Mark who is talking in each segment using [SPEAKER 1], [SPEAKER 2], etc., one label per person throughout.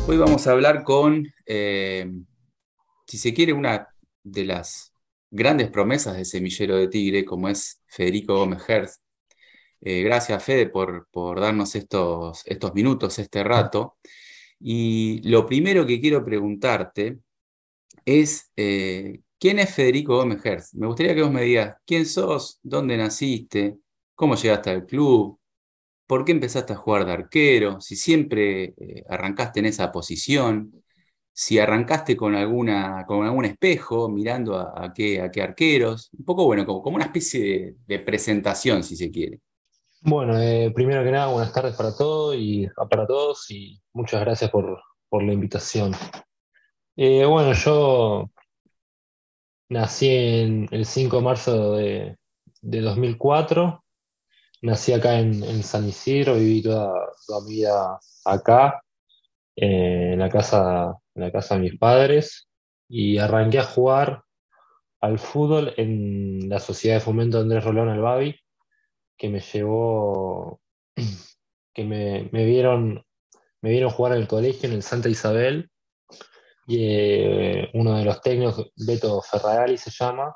[SPEAKER 1] Hoy vamos a hablar con, si se quiere, una de las grandes promesas de Semillero de Tigre, como es Federico Gómez Hertz. Gracias, Fede, por darnos estos minutos, este rato. Y lo primero que quiero preguntarte es, ¿quién es Federico Gómez Hertz? Me gustaría que vos me digas quién sos, dónde naciste, cómo llegaste al club, por qué empezaste a jugar de arquero, si siempre arrancaste en esa posición, si arrancaste con algún espejo mirando a qué arqueros, un poco bueno, como una especie de presentación, si se quiere.
[SPEAKER 2] Bueno, primero que nada, buenas tardes para todos y muchas gracias por la invitación. Bueno, yo nací el 5 de marzo de 2004. Nací acá en San Isidro, viví toda mi vida acá, en la casa de mis padres, y arranqué a jugar al fútbol en la Sociedad de Fomento Andrés Rolón Albavi, que me llevó, que me vieron jugar en el colegio, en el Santa Isabel, y uno de los técnicos, Beto Ferragali se llama,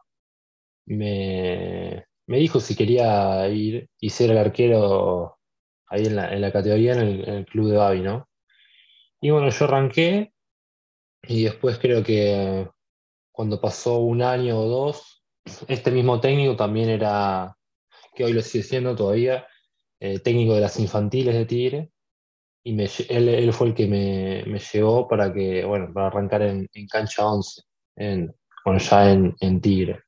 [SPEAKER 2] me dijo si quería ir y ser el arquero ahí en la categoría, en el club de Bavi, ¿no? Y bueno, yo arranqué y después creo que cuando pasó un año o dos, este mismo técnico también era, que hoy lo sigue siendo todavía, técnico de las infantiles de Tigre. Y él fue el que me llevó bueno, para arrancar en cancha 11 bueno, ya en Tigre.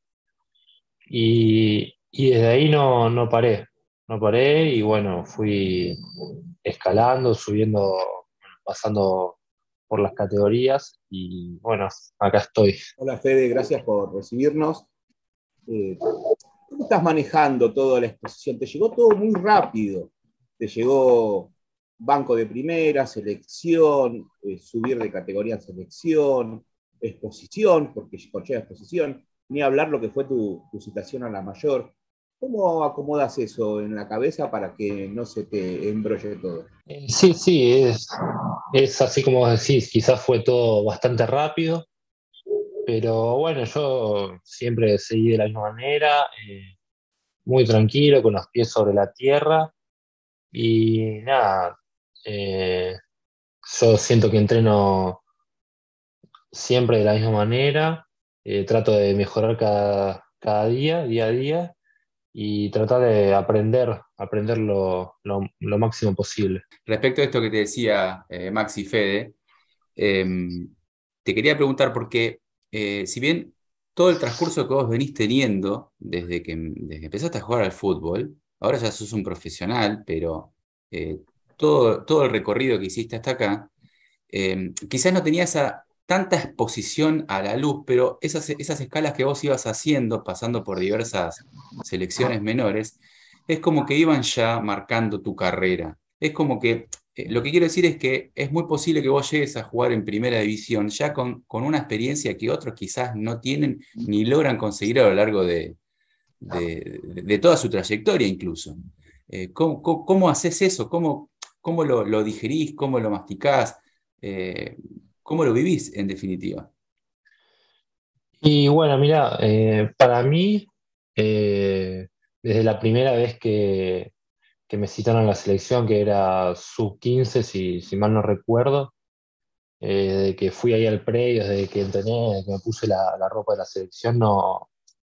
[SPEAKER 2] Y desde ahí no paré y bueno, fui escalando, subiendo, bueno, pasando por las categorías y bueno, acá estoy.
[SPEAKER 3] Hola Fede, gracias por recibirnos. Eh, ¿Cómo estás manejando toda la exposición? ¿Te llegó todo muy rápido? ¿Te llegó banco de primera, selección, subir de categoría en selección, exposición, porque conlleva exposición, ni hablar lo que fue tu citación a la mayor? ¿Cómo acomodas eso en la cabeza para que no se te embrolle todo?
[SPEAKER 2] Sí, sí, es así como vos decís, quizás fue todo bastante rápido, pero bueno, yo siempre seguí de la misma manera, muy tranquilo, con los pies sobre la tierra. Y nada, eh, yo siento que entreno siempre de la misma manera, trato de mejorar cada día a día, y tratar de aprender lo máximo posible.
[SPEAKER 1] Respecto a esto que te decía Maxi Fede, eh, te quería preguntar porque si bien todo el transcurso que vos venís teniendo desde que empezaste a jugar al fútbol, ahora ya sos un profesional, pero todo el recorrido que hiciste hasta acá, quizás no tenía tanta exposición a la luz, pero esas escalas que vos ibas haciendo, pasando por diversas selecciones menores, es como que iban ya marcando tu carrera. Es como que, lo que quiero decir es que es muy posible que vos llegues a jugar en primera división ya con una experiencia que otros quizás no tienen ni logran conseguir a lo largo de toda su trayectoria incluso. ¿Cómo haces eso? ¿Cómo lo digerís? ¿Cómo lo masticás? Eh, ¿Cómo lo vivís en definitiva?
[SPEAKER 2] Y bueno, mira, para mí, eh, desde la primera vez que me citaron a la selección, que era sub 15 si mal no recuerdo, de que fui ahí al predio, desde que entrené, desde que me puse la ropa de la selección, no,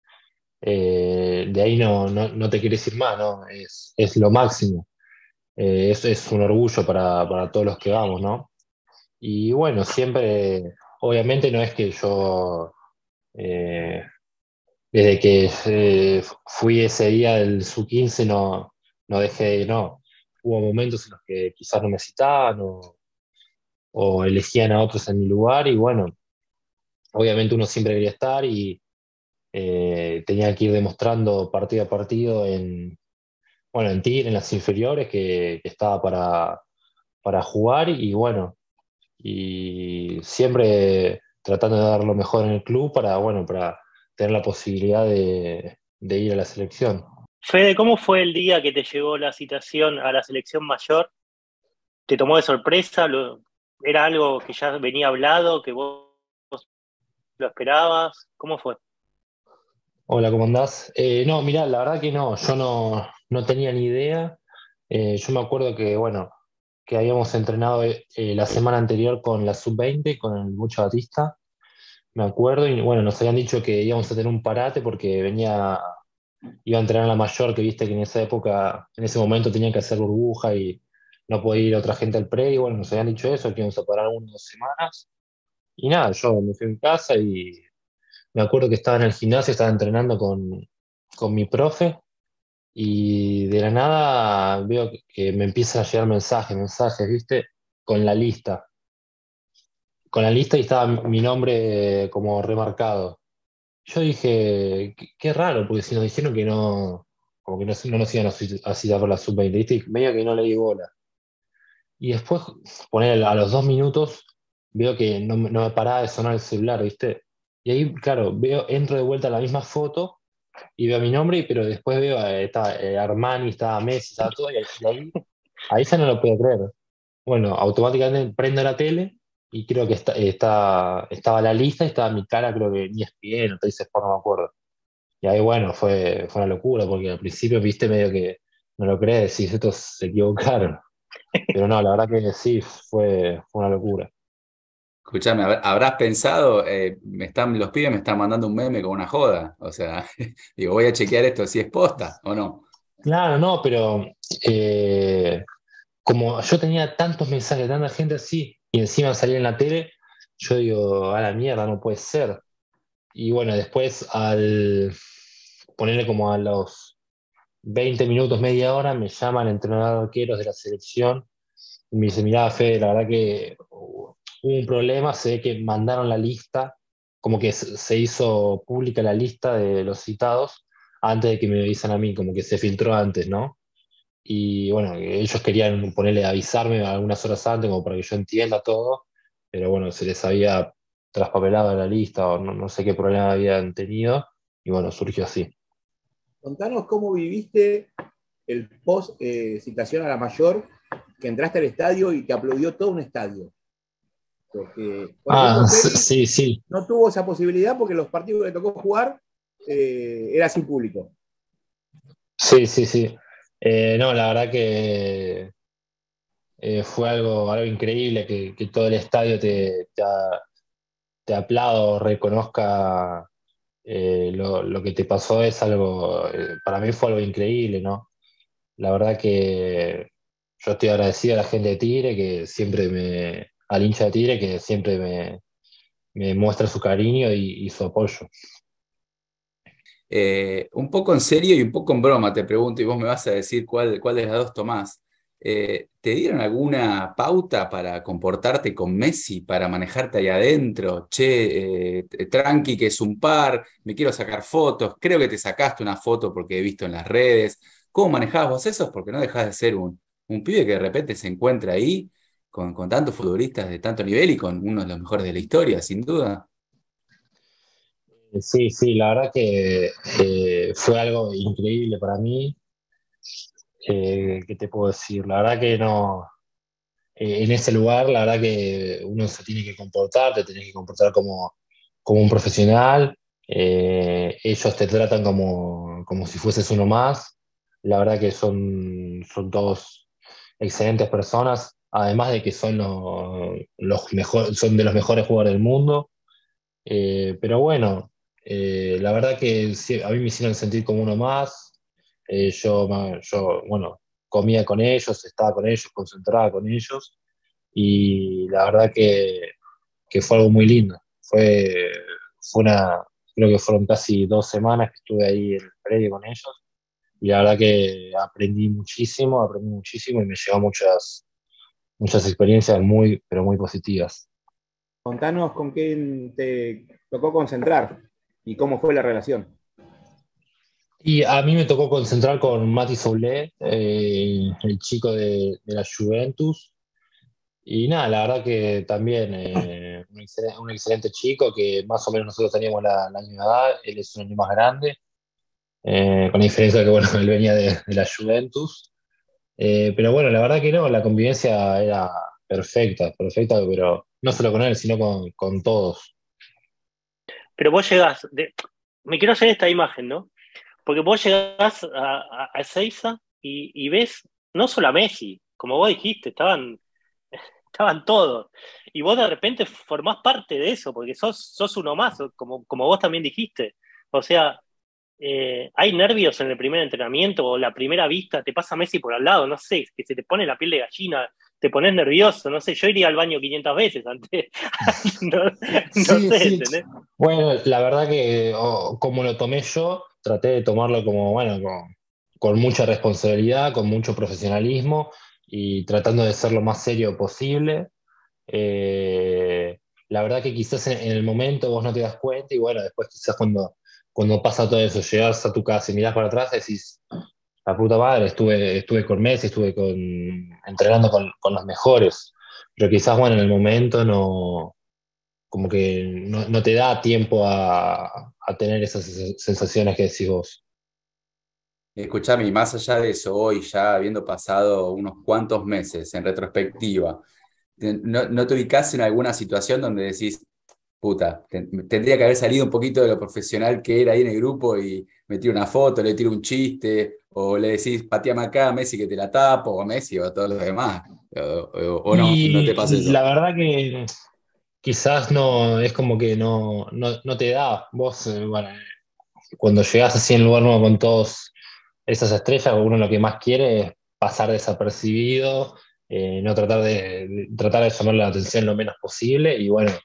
[SPEAKER 2] de ahí no te quieres ir más, ¿no? Es lo máximo. Es un orgullo para todos los que vamos, ¿no? Y bueno, siempre, obviamente no es que yo, eh, desde que fui ese día del sub 15 no dejé de ir, no. Hubo momentos en los que quizás no me citaban o elegían a otros en mi lugar y bueno, obviamente uno siempre quería estar y tenía que ir demostrando partido a partido bueno, en Tigre, en las inferiores, que estaba para jugar y bueno, y siempre tratando de dar lo mejor en el club bueno, para tener la posibilidad de ir a la selección.
[SPEAKER 4] Fede, ¿cómo fue el día que te llegó la citación a la selección mayor? ¿Te tomó de sorpresa? ¿Era algo que ya venía hablado, que vos lo esperabas? ¿Cómo fue?
[SPEAKER 2] Hola, ¿cómo andás? No, mirá, la verdad que no, yo no tenía ni idea. Yo me acuerdo que, bueno, que habíamos entrenado la semana anterior con la sub-20 con el Mucho Batista, me acuerdo, y bueno, nos habían dicho que íbamos a tener un parate porque iba a entrenar la mayor, que viste que en esa época, en ese momento tenían que hacer burbuja y no podía ir otra gente al pre, y bueno, nos habían dicho eso, que íbamos a parar unas 2 semanas. Y nada, yo me fui a mi casa y me acuerdo que estaba en el gimnasio, estaba entrenando con mi profe y de la nada veo que me empiezan a llegar mensajes, ¿viste? Con la lista. Con la lista y estaba mi nombre como remarcado. Yo dije, qué raro, porque si nos dijeron que no, como que no nos iban a citar por la sub-20, ¿viste? Y medio que no le di bola. Y después, poner a los 2 minutos, veo que no me paraba de sonar el celular, ¿viste? Y ahí, claro, entro de vuelta a la misma foto y veo mi nombre, pero después veo, está Armani, estaba Messi, estaba todo, y ahí ya no lo puedo creer. Bueno, automáticamente prendo la tele y creo que estaba la lista y estaba mi cara, creo que ni ESPN o te dice por no me acuerdo. Y ahí, bueno, fue una locura, porque al principio, viste, medio que no lo crees, decís, estos se equivocaron. Pero no, la verdad que sí, fue una locura.
[SPEAKER 1] Escuchame, habrás pensado, los pibes me están mandando un meme con una joda. O sea, digo, voy a chequear esto si es posta o no.
[SPEAKER 2] Claro, no, pero eh, como yo tenía tantos mensajes, tanta gente así, y encima salía en la tele, yo digo, a la mierda, no puede ser. Y bueno, después al ponerle como a los 20 minutos, media hora, me llama el entrenador de arqueros de la selección y me dice, mirá, Fede, la verdad que hubo un problema, se ve que mandaron la lista, como que se hizo pública la lista de los citados antes de que me avisen a mí, como que se filtró antes, ¿no? Y bueno, ellos querían ponerle avisarme algunas horas antes, como para que yo entienda todo, pero bueno, se les había traspapelado la lista o no sé qué problema habían tenido, y bueno, surgió así.
[SPEAKER 3] Contanos cómo viviste el post citación a la mayor, que entraste al estadio y te aplaudió todo un estadio. Porque, por ejemplo, Félix
[SPEAKER 2] Sí, sí,
[SPEAKER 3] no tuvo esa posibilidad porque los partidos que le tocó jugar era sin público.
[SPEAKER 2] sí, sí, sí. No, la verdad que fue algo increíble que todo el estadio te aplauda o reconozca lo que te pasó es algo, para mí fue algo increíble, ¿no? La verdad que yo estoy agradecido a la gente de Tigre, al hincha de Tigre, que siempre me muestra su cariño y su apoyo.
[SPEAKER 1] Un poco en serio y un poco en broma te pregunto, y vos me vas a decir cuál de las dos tomás. ¿Te dieron alguna pauta para comportarte con Messi, para manejarte ahí adentro? Che, tranqui, que es un par, me quiero sacar fotos, creo que te sacaste una foto porque he visto en las redes. ¿Cómo manejabas vos eso? Porque no dejás de ser un pibe que de repente se encuentra ahí con tantos futbolistas de tanto nivel y con uno de los mejores de la historia, sin duda.
[SPEAKER 2] Sí, sí, la verdad que fue algo increíble para mí. ¿Qué te puedo decir? La verdad que no. En ese lugar, la verdad que uno se tiene que comportar, te tenés que comportar como un profesional. Ellos te tratan como si fueses uno más. La verdad que son todos excelentes personas, además de que son de los mejores jugadores del mundo. Pero bueno, la verdad que sí, a mí me hicieron sentir como uno más. Bueno, comía con ellos, estaba con ellos, concentraba con ellos. Y la verdad que fue algo muy lindo. Creo que fueron casi 2 semanas que estuve ahí en el predio con ellos. Y la verdad que aprendí muchísimo y me llevó muchas experiencias muy, pero muy positivas.
[SPEAKER 3] Contanos con quién te tocó concentrar y cómo fue la relación.
[SPEAKER 2] Y a mí me tocó concentrar con Mati Soulé, el chico de la Juventus. Y nada, la verdad que también un excelente chico que más o menos nosotros teníamos la misma edad, él es un año más grande, con la diferencia de que bueno, él venía de la Juventus. Pero bueno, la verdad que no, la convivencia perfecta, perfecta, pero no solo con él, sino con todos.
[SPEAKER 4] Pero vos llegás, me quiero hacer esta imagen, ¿no? Porque vos llegás a Ezeiza y ves no solo a Messi, como vos dijiste, estaban todos. Y vos de repente formás parte de eso, porque sos uno más, como vos también dijiste. O sea, hay nervios en el primer entrenamiento o la primera vista, te pasa Messi por al lado, no sé, que se te pone la piel de gallina, te pones nervioso, no sé, yo iría al baño 500 veces antes, no, no
[SPEAKER 2] Sí,
[SPEAKER 4] sé,
[SPEAKER 2] sí.
[SPEAKER 4] ¿entendés?
[SPEAKER 2] Bueno, la verdad que como lo tomé yo, traté de tomarlo como, bueno, con mucha responsabilidad, con mucho profesionalismo y tratando de ser lo más serio posible. La verdad que quizás en el momento vos no te das cuenta y bueno, después quizás cuando pasa todo eso, llegás a tu casa y mirás para atrás, decís, la puta madre, estuve con Messi, entrenando con los mejores, pero quizás bueno, en el momento no, como que no te da tiempo a tener esas sensaciones que decís vos.
[SPEAKER 1] Escuchame, y más allá de eso, hoy ya habiendo pasado unos cuantos meses en retrospectiva, ¿no te ubicás en alguna situación donde decís, puta, tendría que haber salido un poquito de lo profesional que era ahí en el grupo y me tiro una foto, le tiro un chiste, o le decís, pateame acá, Messi que te la tapo, o Messi o a todos los demás, o no te pasa
[SPEAKER 2] Y
[SPEAKER 1] eso?
[SPEAKER 2] la verdad que quizás no, es como que no te da. Vos, bueno, cuando llegás así en un lugar nuevo con todas esas estrellas, uno lo que más quiere es pasar desapercibido, no tratar de llamar la atención lo menos posible y bueno,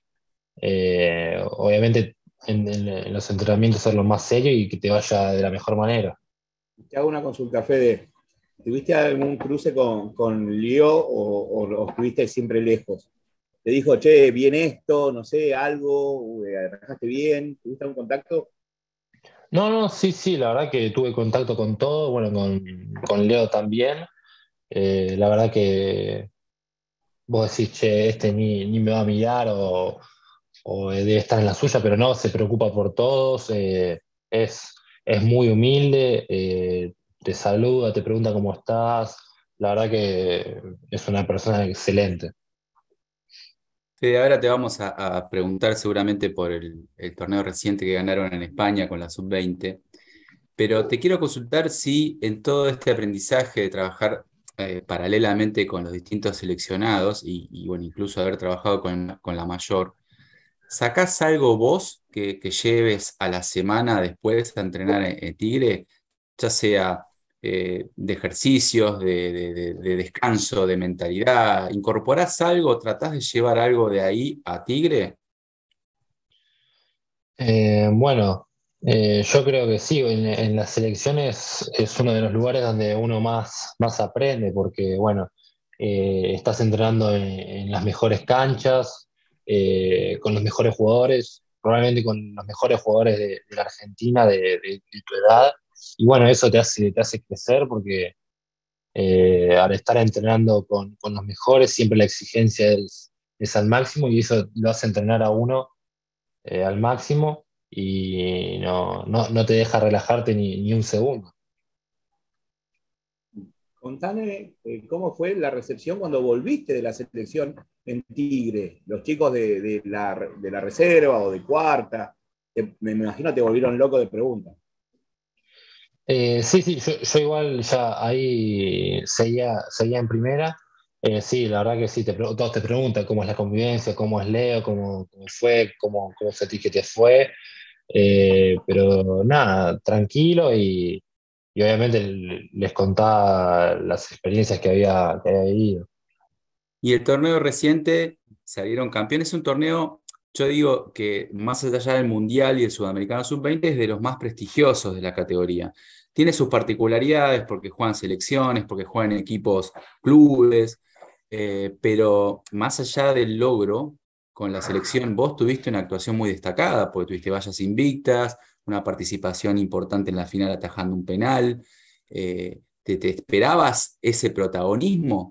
[SPEAKER 2] obviamente en los entrenamientos ser lo más serio y que te vaya de la mejor manera.
[SPEAKER 3] Te hago una consulta, Fede. ¿Tuviste algún cruce con Leo o estuviste siempre lejos? Te dijo, che, bien esto, no sé, algo, arrancaste bien, ¿tuviste algún contacto?
[SPEAKER 2] No, no, sí, sí, la verdad que tuve contacto con todo, bueno, con Leo también. La verdad que vos decís, che, este ni me va a mirar o debe estar en la suya, pero no, se preocupa por todos, es muy humilde, te saluda, te pregunta cómo estás, la verdad que es una persona excelente.
[SPEAKER 1] Fede, ahora te vamos a preguntar seguramente por el torneo reciente que ganaron en España con la sub-20. Pero te quiero consultar si en todo este aprendizaje de trabajar paralelamente con los distintos seleccionados bueno, incluso haber trabajado con la mayor, ¿sacás algo vos que lleves a la semana después a entrenar en Tigre? Ya sea de ejercicios, de descanso, de mentalidad. ¿Incorporás algo? ¿Tratás de llevar algo de ahí a Tigre?
[SPEAKER 2] Bueno, yo creo que sí, en las selecciones es uno de los lugares donde uno más aprende, porque bueno, estás entrenando en las mejores canchas, con los mejores jugadores, probablemente con los mejores jugadores de la Argentina de tu edad, y bueno, eso te hace crecer porque al estar entrenando con los mejores, siempre la exigencia es al máximo y eso lo hace entrenar a uno al máximo y no te deja relajarte ni un segundo.
[SPEAKER 3] Contame cómo fue la recepción cuando volviste de la selección en Tigre. Los chicos de la reserva o de cuarta, me imagino te volvieron loco de preguntas.
[SPEAKER 2] Sí, sí, yo igual ya ahí seguía en primera. Sí, la verdad que sí, todos te preguntan cómo es la convivencia, cómo es Leo, cómo fue, cómo sentís que te fue. Pero nada, tranquilo y obviamente les contaba las experiencias que había vivido.
[SPEAKER 1] Y el torneo reciente salieron campeones. Es un torneo, yo digo que más allá del Mundial y el Sudamericano Sub-20 es de los más prestigiosos de la categoría. Tiene sus particularidades porque juegan selecciones, porque juegan equipos clubes, pero más allá del logro con la selección, vos tuviste una actuación muy destacada, porque tuviste vallas invictas, una participación importante en la final atajando un penal. ¿Te esperabas ese protagonismo?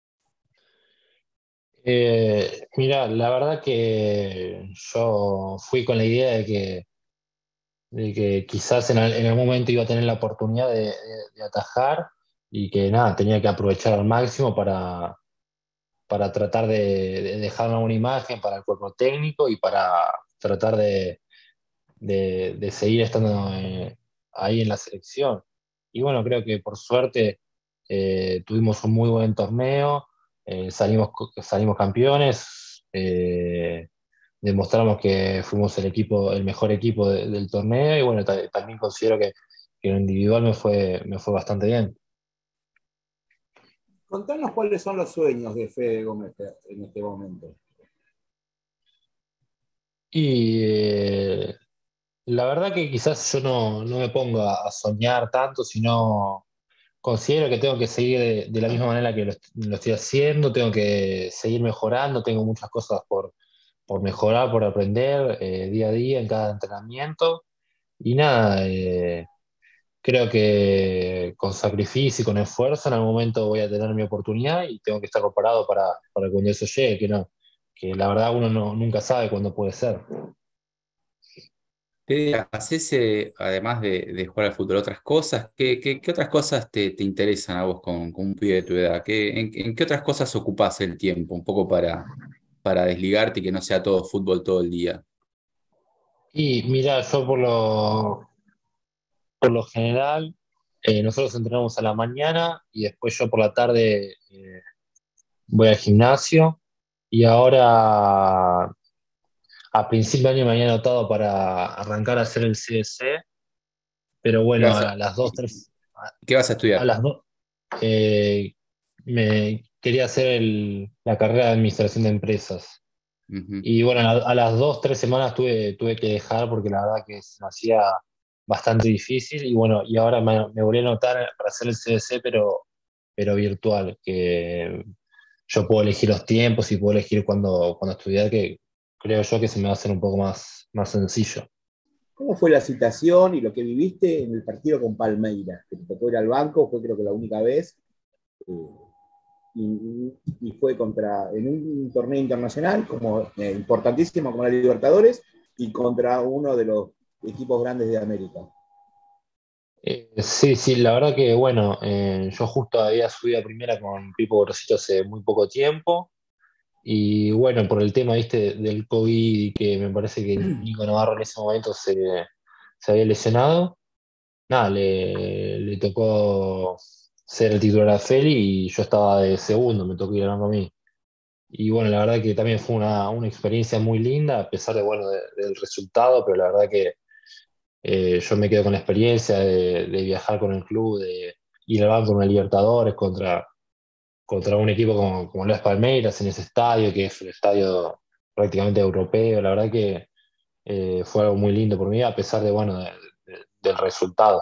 [SPEAKER 2] Mira, la verdad que yo fui con la idea de que quizás en algún momento iba a tener la oportunidad de atajar y que nada, tenía que aprovechar al máximo para tratar de dejar una buena imagen para el cuerpo técnico y para tratar de seguir estando ahí en la selección. Y bueno, creo que por suerte tuvimos un muy buen torneo, salimos campeones, demostramos que fuimos el mejor equipo del torneo y bueno, también considero que en lo individual me fue bastante bien.
[SPEAKER 3] Contanos cuáles son los sueños de Fede Gómez en este momento.
[SPEAKER 2] Y la verdad que quizás yo no me pongo a soñar tanto, sino considero que tengo que seguir de la misma manera que lo estoy haciendo, tengo que seguir mejorando, tengo muchas cosas por mejorar, por aprender día a día en cada entrenamiento. Y nada, creo que con sacrificio y con esfuerzo en algún momento voy a tener mi oportunidad y tengo que estar preparado para cuando eso llegue, que la verdad uno nunca sabe cuándo puede ser.
[SPEAKER 1] Fede, ¿hacés, además de jugar al fútbol, otras cosas? ¿Qué otras cosas te interesan a vos con un pibe de tu edad? ¿En qué otras cosas ocupás el tiempo? Un poco para desligarte y que no sea todo fútbol todo el día.
[SPEAKER 2] Y mira, yo por lo general, nosotros entrenamos a la mañana y después yo por la tarde voy al gimnasio y ahora a principio de año me había anotado para arrancar a hacer el CSC, pero
[SPEAKER 1] ¿Qué
[SPEAKER 2] bueno,
[SPEAKER 1] vas a,
[SPEAKER 2] a las dos, tres,
[SPEAKER 1] qué vas a
[SPEAKER 2] a
[SPEAKER 1] estudiar?
[SPEAKER 2] las dos, eh, me quería hacer la carrera de administración de empresas.
[SPEAKER 1] Ujú.
[SPEAKER 2] Y bueno, a las 2, 3 semanas tuve que dejar porque la verdad que se me hacía bastante difícil. Y bueno, y ahora me volví a anotar para hacer el CDC, pero virtual, que yo puedo elegir los tiempos y puedo elegir cuándo estudiar, que creo yo que se me va a hacer un poco más sencillo.
[SPEAKER 3] ¿Cómo fue la citación y lo que viviste en el partido con Palmeiras? Que te tocó ir al banco, fue creo que la única vez, eh, y fue en un torneo internacional como importantísimo como la Libertadores y contra uno de los equipos grandes de América.
[SPEAKER 2] Sí, sí, la verdad que bueno, yo justo había subido a primera con Pipo Gorosito hace muy poco tiempo. Y bueno, por el tema, viste, del COVID y que me parece que Nico Navarro en ese momento se había lesionado, nada, le tocó ser el titular a Feli y yo estaba de segundo, me tocó ir ganando a mí. Y bueno, la verdad que también fue una experiencia muy linda, a pesar de, bueno, del resultado, pero la verdad que yo me quedo con la experiencia de viajar con el club, de ir al banco con el Libertadores contra un equipo como lo es Palmeiras en ese estadio, que es un estadio prácticamente europeo. La verdad que fue algo muy lindo por mí, a pesar de, bueno, del resultado.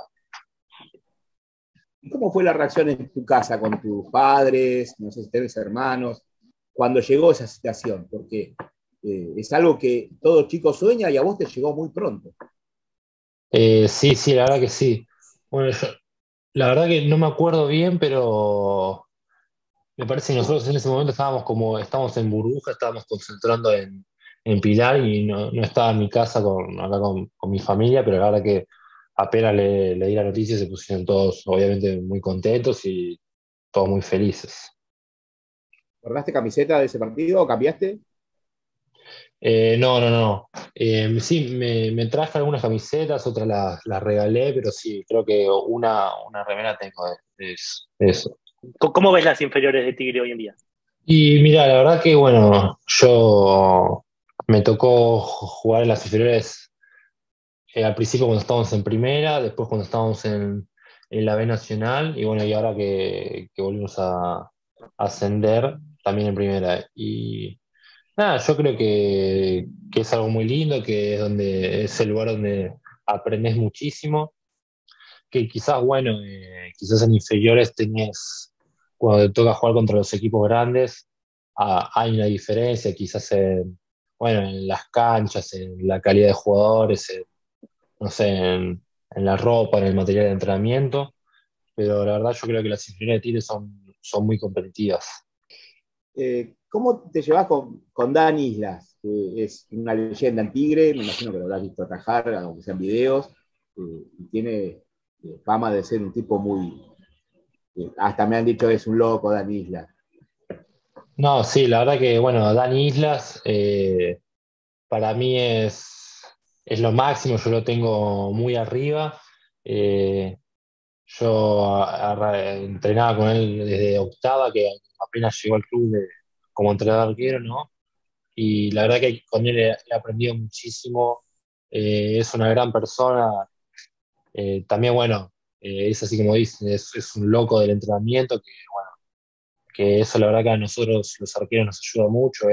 [SPEAKER 3] ¿Y cómo fue la reacción en tu casa con tus padres, no sé si tenés hermanos, cuando llegó esa situación? Porque es algo que todo chico sueña y a vos te llegó muy pronto.
[SPEAKER 2] Sí, sí, la verdad que sí. Bueno, la verdad que no me acuerdo bien, pero me parece que nosotros en ese momento estábamos en burbuja, estábamos concentrando en Pilar y no estaba en mi casa acá con mi familia, pero la verdad que apenas le di la noticia se pusieron todos obviamente muy contentos y todos muy felices.
[SPEAKER 3] ¿Guardaste camiseta de ese partido o cambiaste?
[SPEAKER 2] No, no, no. Sí, me traje algunas camisetas, otras las regalé, pero sí, creo que una remera tengo de eso.
[SPEAKER 4] ¿Cómo ves las inferiores de Tigre hoy en día?
[SPEAKER 2] Y mira, la verdad que bueno, yo me tocó jugar en las inferiores al principio cuando estábamos en primera, después cuando estábamos en la B Nacional y bueno, y ahora que volvimos a ascender también en primera. Y nada, yo creo que es algo muy lindo, que es el lugar donde aprendes muchísimo, que quizás, bueno, quizás en inferiores tenés, cuando te toca jugar contra los equipos grandes, hay una diferencia, quizás bueno, en las canchas, en la calidad de jugadores, no sé, en la ropa, en el material de entrenamiento, pero la verdad yo creo que las inferiores de Tigre son muy competitivas.
[SPEAKER 3] ¿Cómo te llevas con Dan Islas? Que es una leyenda en Tigre, me imagino que lo habrás visto atajar, aunque sean videos, y tiene fama de ser un tipo muy, hasta me han dicho que es un loco Dan Islas.
[SPEAKER 2] No, sí, la verdad que, bueno, Dani Islas para mí es lo máximo, yo lo tengo muy arriba. Eh, entrenaba con él desde octava, que apenas llegó al club como entrenador arquero, ¿no? Y la verdad que con él he aprendido muchísimo. Es una gran persona. También, bueno, es así como dicen, es un loco del entrenamiento, que eso la verdad que a nosotros los arqueros nos ayuda mucho.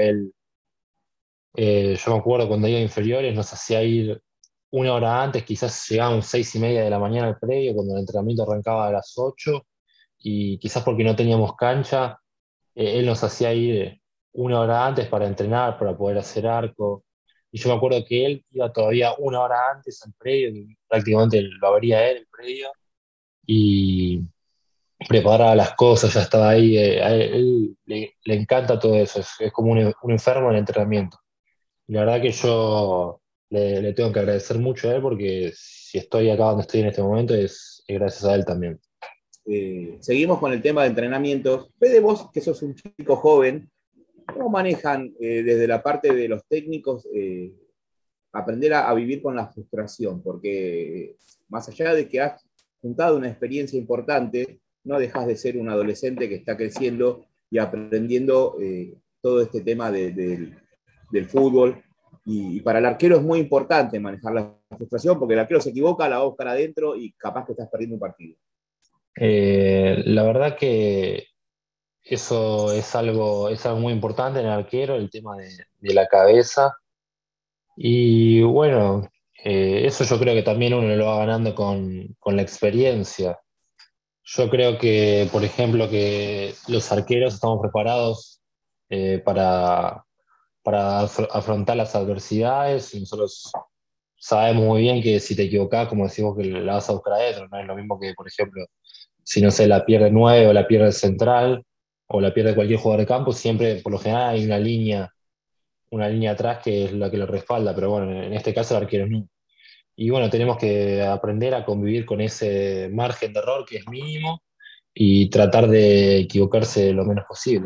[SPEAKER 2] Yo me acuerdo cuando iba a inferiores, nos hacía ir una hora antes, quizás llegábamos 6:30 de la mañana al predio, cuando el entrenamiento arrancaba a las 8, y quizás porque no teníamos cancha, él nos hacía ir una hora antes para entrenar, para poder hacer arco. Y yo me acuerdo que él iba todavía una hora antes al predio, y prácticamente lo abría él, el predio, y preparaba las cosas, ya estaba ahí. A él le encanta todo eso, es como un enfermo en el entrenamiento. La verdad que yo le tengo que agradecer mucho a él porque si estoy acá donde estoy en este momento es gracias a él también.
[SPEAKER 3] Seguimos con el tema de entrenamientos. Fede, vos que sos un chico joven, ¿cómo manejan desde la parte de los técnicos aprender a vivir con la frustración? Porque más allá de que has juntado una experiencia importante, no dejas de ser un adolescente que está creciendo y aprendiendo todo este tema del fútbol. Y para el arquero es muy importante manejar la frustración porque el arquero se equivoca, la va a buscar adentro y capaz que estás perdiendo un partido.
[SPEAKER 2] La verdad que eso es algo muy importante en el arquero, el tema de la cabeza. Y bueno, eso yo creo que también uno lo va ganando con la experiencia. Yo creo que, por ejemplo, que los arqueros estamos preparados para afrontar las adversidades y nosotros sabemos muy bien que si te equivocás, como decimos, que la vas a buscar adentro, no es lo mismo que, por ejemplo, si no sé, la pierde 9 o la pierde el central o la pierde cualquier jugador de campo, siempre por lo general hay una línea atrás que es la que lo respalda, pero bueno, en este caso el arquero no. Y bueno, tenemos que aprender a convivir con ese margen de error que es mínimo y tratar de equivocarse lo menos posible.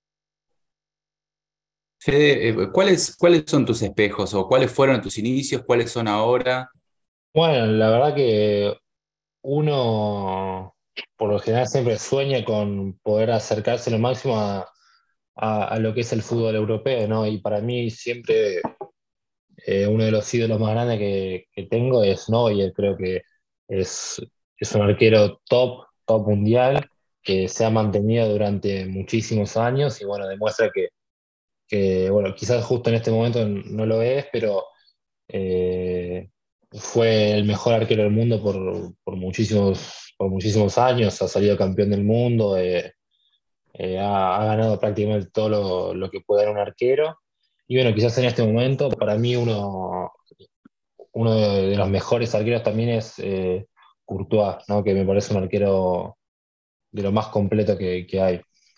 [SPEAKER 1] Fede, ¿cuáles son tus espejos o cuáles fueron tus inicios, cuáles son ahora?
[SPEAKER 2] Bueno, la verdad que uno por lo general siempre sueña con poder acercarse lo máximo a lo que es el fútbol europeo, ¿no? Y para mí siempre uno de los ídolos más grandes que tengo es Neuer. Creo que es, es un arquero top mundial, que se ha mantenido durante muchísimos años y bueno, demuestra bueno, quizás justo en este momento no lo es, pero eh, fue el mejor arquero del mundo por muchísimos años, ha salido campeón del mundo, ha ganado prácticamente todo lo que puede dar un arquero. Y bueno, quizás en este momento, para mí, uno de los mejores arqueros también es Courtois, ¿no? Que me parece un arquero de lo más completo que hay.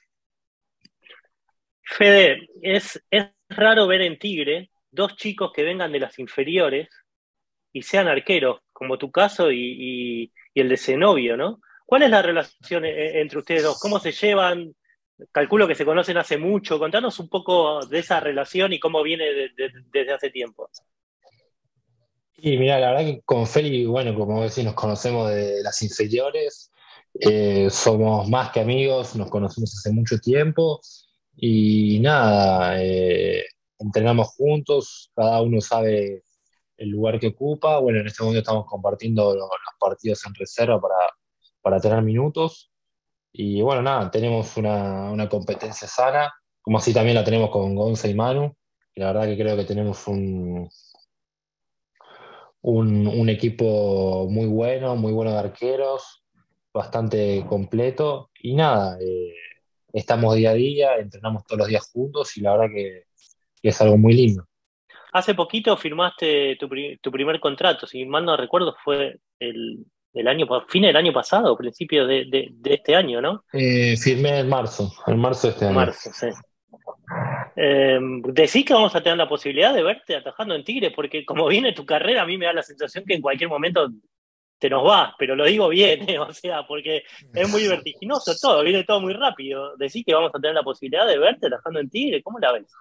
[SPEAKER 4] Fede, es raro ver en Tigre dos chicos que vengan de las inferiores y sean arqueros, como tu caso y el de Zenobio, ¿no? ¿Cuál es la relación entre ustedes dos? ¿Cómo se llevan? Calculo que se conocen hace mucho. Contanos un poco de esa relación y cómo viene desde hace tiempo.
[SPEAKER 2] Y mira, la verdad que con Feli, bueno, como decís, nos conocemos de las inferiores, somos más que amigos, nos conocemos hace mucho tiempo y nada, entrenamos juntos, cada uno sabe el lugar que ocupa. Bueno, en este momento estamos compartiendo los partidos en reserva para tener minutos y bueno, nada, tenemos una competencia sana, como así también la tenemos con Gonza y Manu. Y la verdad que creo que tenemos un equipo muy bueno de arqueros, bastante completo. Y nada, estamos día a día, entrenamos todos los días juntos y la verdad que es algo muy lindo.
[SPEAKER 4] Hace poquito firmaste tu primer contrato, si mal no recuerdo, fue fin del año pasado, principio de este año, ¿no?
[SPEAKER 2] Firmé en marzo de este año.
[SPEAKER 4] Marzo, sí. Decís que vamos a tener la posibilidad de verte atajando en Tigre, porque como viene tu carrera, a mí me da la sensación que en cualquier momento te nos vas, pero lo digo bien, o sea, porque es muy vertiginoso todo, viene todo muy rápido. Decís que vamos a tener la posibilidad de verte trabajando en Tigre, ¿cómo la ves?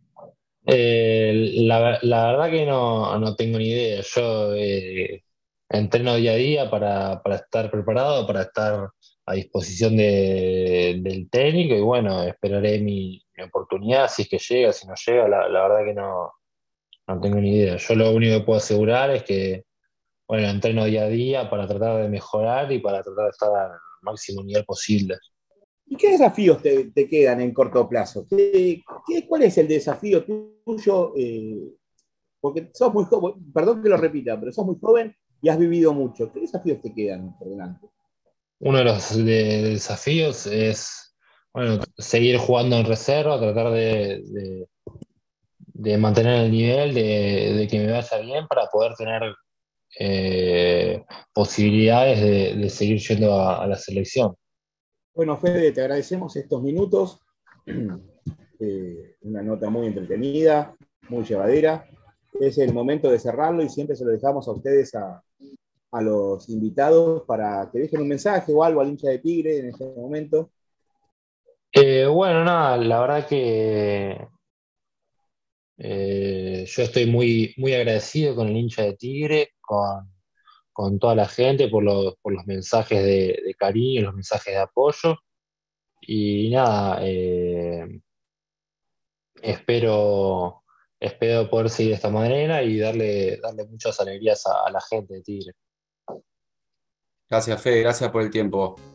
[SPEAKER 2] La verdad que no tengo ni idea. Yo entreno día a día para estar preparado, para estar a disposición del técnico y bueno, esperaré mi oportunidad si es que llega, si no llega, la verdad que no tengo ni idea. Yo lo único que puedo asegurar es que, bueno, entreno día a día para tratar de mejorar y para tratar de estar al máximo nivel posible.
[SPEAKER 3] ¿Y qué desafíos te quedan en corto plazo? ¿Cuál es el desafío tuyo? Porque sos muy joven, perdón que lo repita, pero sos muy joven y has vivido mucho. ¿Qué desafíos te quedan por delante?
[SPEAKER 2] Uno de los desafíos es, bueno, seguir jugando en reserva, tratar de mantener el nivel, de que me vaya bien para poder tener posibilidades de seguir yendo a la selección.
[SPEAKER 3] Bueno, Fede, te agradecemos estos minutos. Una nota muy entretenida, muy llevadera. Es el momento de cerrarlo y siempre se lo dejamos a ustedes, a los invitados, para que dejen un mensaje o algo al hincha de Tigre en este momento.
[SPEAKER 2] Bueno, nada, la verdad que yo estoy muy agradecido con el hincha de Tigre, con toda la gente por los mensajes de cariño, los mensajes de apoyo. Y nada, espero, espero poder seguir de esta manera y darle muchas alegrías a la gente de Tigre.
[SPEAKER 1] Gracias, Fede, gracias por el tiempo.